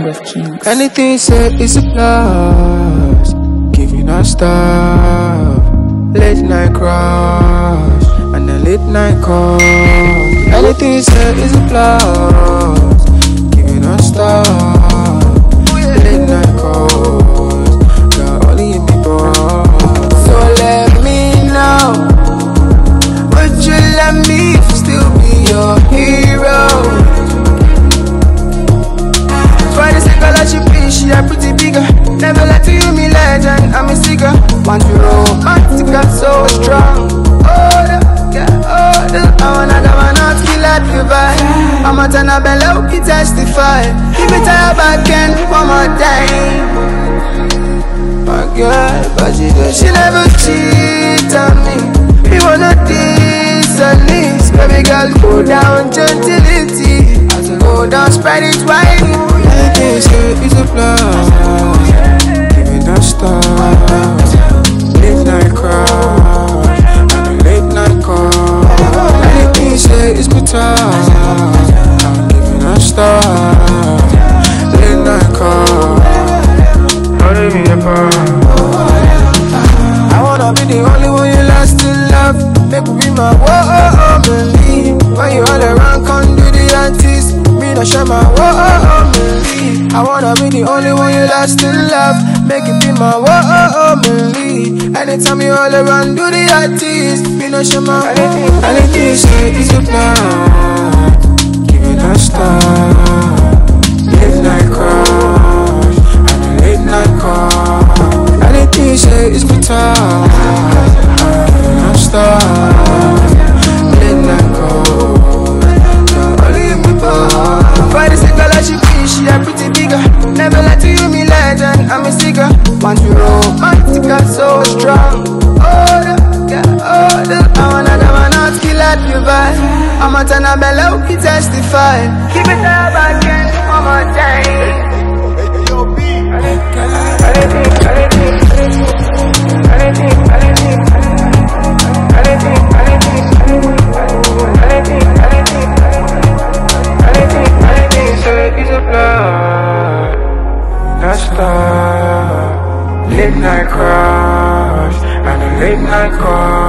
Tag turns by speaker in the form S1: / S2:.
S1: King of Kings.
S2: Anything you say is a plus. Giving us stuff. Late night crush and a late night call. Anything you say is a plus. Giving us stuff. Late night calls. Got all in me balls. So let me know, would you let me still be your hero? Try to say girl she be, she a pretty bigger. Never let you me legend, I'm a seeker. Want to romantic, so strong. Oh, I wanna kill at you vibe. I'm a turn up and low, you testify. Give me time back and one more time. My girl, but she never cheat on me. We wanna diss at least. Baby girl, go down gentility. As I go down, spread it wide. Anything you say is a plus. Give me that stuff. Late night crush and a late night call. Anything you say is better. I'm giving that stuff. Late night call. Don't leave me apart. I wanna be the only one you last to love. Make me be my woman. When you all around, come do the artist. Me not share my woman. I wanna be the only one you last to love. Make it be my woman. Anytime you all around, do the artist. Me not share my woman. Anything you say is a plan. Give it a star. Late night crush and a late night call. Anything you say is better. I'm star. Late night call. Only in my bar. Why this girl she be? She a pretty bigger. Never let you me legend. I'm a seeker. Want to romantic, so strong. I wanna kill at you vibe. I'm a turn up and low, you testify. Keep it up again, one more time. Late night crush and a late night call.